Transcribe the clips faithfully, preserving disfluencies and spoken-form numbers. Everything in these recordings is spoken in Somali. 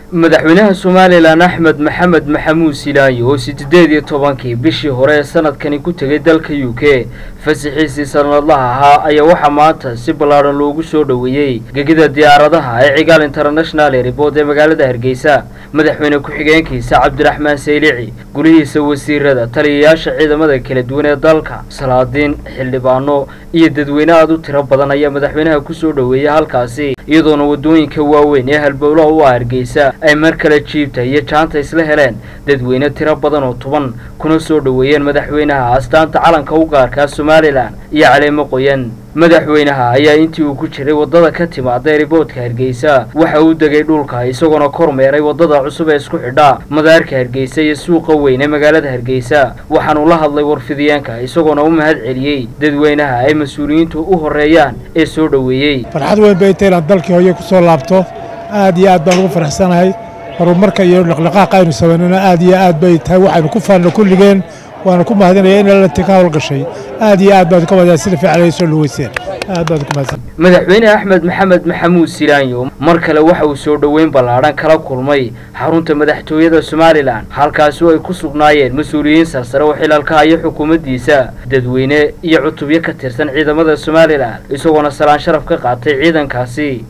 madaxweynaha Soomaaliland Axmed Maxamed Maxamuud Silaanyo oo sideed iyo tobankii bishii hore sanadkani ku tagay dalka U K fasaxiisii sanadlaha ahaa ayaa waxa maanta si ballaaran loogu soo dhaweeyay gegida diyaaradaha ee Cigaal International Airport ee magaalada Hargeysa. madaxweyne ku-xigeenkiisa Cabdiraxmaan Saylici gurihiisa wasiirada taliyayaasha ciidamada kala duwan ee dalka salaadiin xildhibaano iyo dadweyne aad u tiro badan ayaa madaxweynaha ku soo dhaweeyay halkaasi iyadoona wadooyinka waaweyn ee halbowlaha u Hargeysa ay mar kale jiibta iyo jaanta isla heleen dadweyne tiro badan oo toban kuna soo dhaweeyeen madaxweynaha astaanta calanka u gaarka Soomaaliland iyo caleemo qoyan. madaxweynaha ayaa intii uu ku jiray wadada ka timaada airportka Hargeysa waxa uu degay dhulka isagoo kormeeray wadada cusub ee isku xidha madaarka Hargeysa iyo suuqa weyn ee magaalada Hargeysa. waxaanu la hadlay warfidiyeenka isagoo u mahad celiyay dadweynaha ay mas'uuliyiintu u horeeyaan ee soo dhaweeyay. farxad weyn bay tahay dalkii hooyo ku soo laabto aad iyo aad baan ugu faraxsanahay horumarka iyo dhaqdhaqaaqa aynu sameynayna aad iyo aad bay tahay waxaynu ku faano kulligeen waana ku mahadinayaa in la tikaal gashay aad iyo aad baad ka wada sida fiican soo luweyseen aad baad ku mahadsan. madaxweyne Axmed Maxamed Maxamuud Silaanyo mar kale waxa uu soo dhaweyn ballaaran kala kulmay xarunta madaxtooyada Soomaaliland halkaas oo ay ku sugnaayeen mas'uuliyiin sarsare oo xilalka iyo xukuumaddiisa dadweyne iyo cutubyo ka tirsan ciidamada Soomaaliland isagoo salaan sharaf ka qaatay ciidankaasi.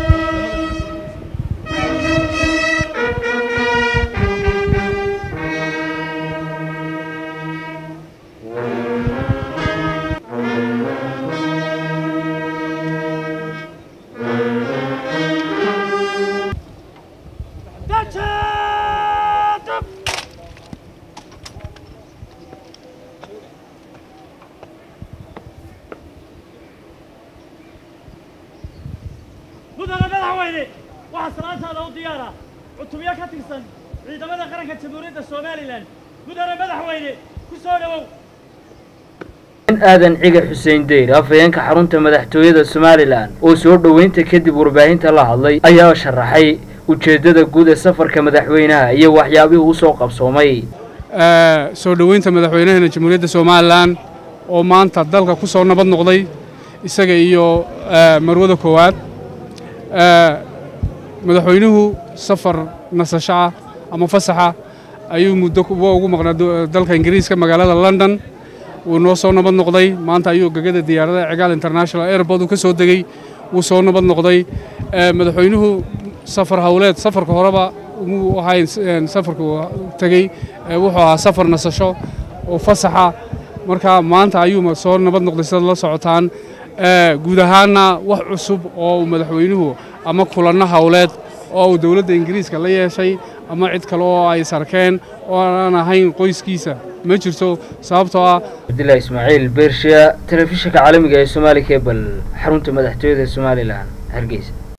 mudane madaxweyne waxa salaantaada u diyaara cutubyo ka tirsan ciidamada qaranka Jamhuuriyadda Soomaaliland. mudane madaxweyne ku soo dhawow. aadan ciga Xuseen Deyr afayeenka xarunta madaxtooyada Soomaaliland oo soo dhaweynta kadib warbaahinta la hadlay ayaa sharaxay ujeedada guud ee safarka madaxweynaha iyo waxyaabihii uu soo qabsoomay. ee soo dhaweynta madaxweynaha Jamhuuriyadda Soomaaliland oo maanta dalka ku soo nabad noqday isaga iyo marwada koowaad ee madaxweynuhu safar nasasha ama fasaxa ayuu muddo ugu maqnaa dalka Ingiriiska magaalada London uu noo soo nabad noqday maanta ayuu gegida diyaaradaha Cigaal International Airport uu ka soo degay uu soo nabad noqday ee madaxweynuhu safar hawleed safarka horeba uu ahayn safarku tagay wuxuu ahaa safar nasasho oo fasaxa marka maanta ayuu soo nabad noqday sida la socotaan ee guud ahaanna wax cusub oo madaxweynuhu ama kulanna hawleed oo dawladda Ingiriiska la yeeshay ama cid kale oo ay sarkeen oo aan ahayn qoyskiisa ma jirto sababtoo ah Abdullahi Ismaaciil Beershiya telefishinka caalamiga ee Somali Cable xarunta madaxtooyada Soomaaliland Hargeysa.